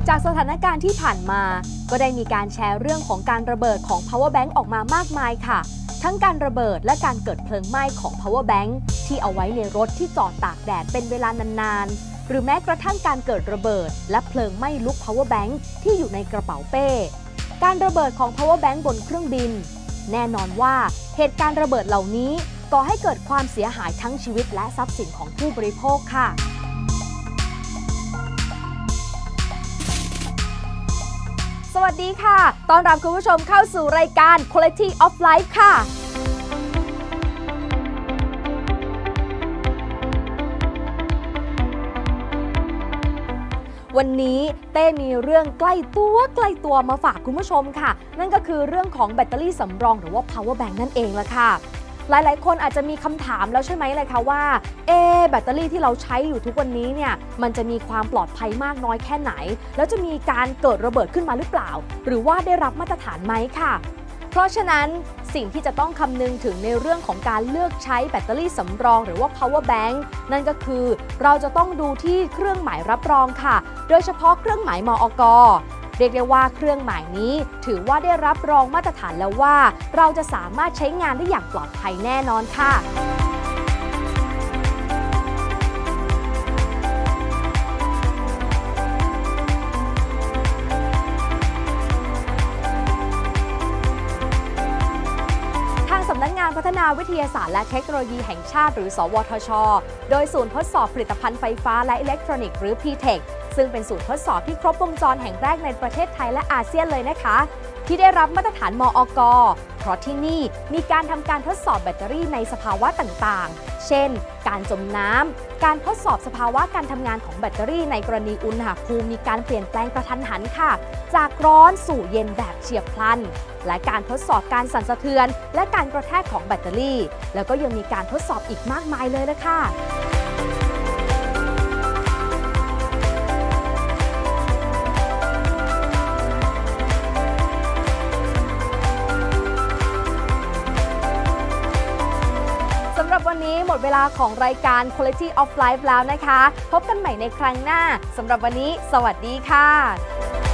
จากสถานการณ์ที่ผ่านมาก็ได้มีการแชร์เรื่องของการระเบิดของ power bank ออกมามากมายค่ะทั้งการระเบิดและการเกิดเพลิงไหม้ของ power bank ที่เอาไว้ในรถที่จอดตากแดดเป็นเวลานานๆหรือแม้กระทั่งการเกิดระเบิดและเพลิงไหม้ลุก power bank ที่อยู่ในกระเป๋าเป้การระเบิดของ power bank บนเครื่องบินแน่นอนว่าเหตุการณ์ระเบิดเหล่านี้ก่อให้เกิดความเสียหายทั้งชีวิตและทรัพย์สินของผู้บริโภคค่ะสวัสดีค่ะต้อนรับคุณผู้ชมเข้าสู่รายการ Quality of Life ค่ะวันนี้เต้มีเรื่องใกล้ตัวมาฝากคุณผู้ชมค่ะนั่นก็คือเรื่องของแบตเตอรี่สำรองหรือว่า power bank นั่นเองละค่ะหลายๆคนอาจจะมีคำถามแล้วใช่ไหมเลยคะว่าแบตเตอรี่ที่เราใช้อยู่ทุกวันนี้เนี่ยมันจะมีความปลอดภัยมากน้อยแค่ไหนแล้วจะมีการเกิดระเบิดขึ้นมาหรือเปล่าหรือว่าได้รับมาตรฐานไหมค่ะเพราะฉะนั้นสิ่งที่จะต้องคำนึงถึงในเรื่องของการเลือกใช้แบตเตอรี่สำรองหรือว่า power bank นั่นก็คือเราจะต้องดูที่เครื่องหมายรับรองค่ะโดยเฉพาะเครื่องหมายมอก.เรียกได้ว่าเครื่องหมายนี้ถือว่าได้รับรองมาตรฐานแล้วว่าเราจะสามารถใช้งานได้อย่างปลอดภัยแน่นอนค่ะสำนักงานพัฒนาวิทยาศาสตร์และเทคโนโลยีแห่งชาติหรือสวทช.โดยศูนย์ทดสอบผลิตภัณฑ์ไฟฟ้าและอิเล็กทรอนิกส์หรือ PTech ซึ่งเป็นศูนย์ทดสอบที่ครบวงจรแห่งแรกในประเทศไทยและอาเซียนเลยนะคะที่ได้รับมาตรฐานมอก.เพราะที่นี่มีการทำการทดสอบแบตเตอรี่ในสภาวะต่างๆเช่นการจมน้ำการทดสอบสภาวะการทำงานของแบตเตอรี่ในกรณีอุณหภูมิมีการเปลี่ยนแปลงกระทันหันค่ะจากร้อนสู่เย็นแบบเฉียบพลันและการทดสอบการสั่นสะเทือนและการกระแทกของแบตเตอรี่แล้วก็ยังมีการทดสอบอีกมากมายเลยละค่ะสำหรับวันนี้หมดเวลาของรายการ Quality of Life แล้วนะคะพบกันใหม่ในครั้งหน้าสำหรับวันนี้สวัสดีค่ะ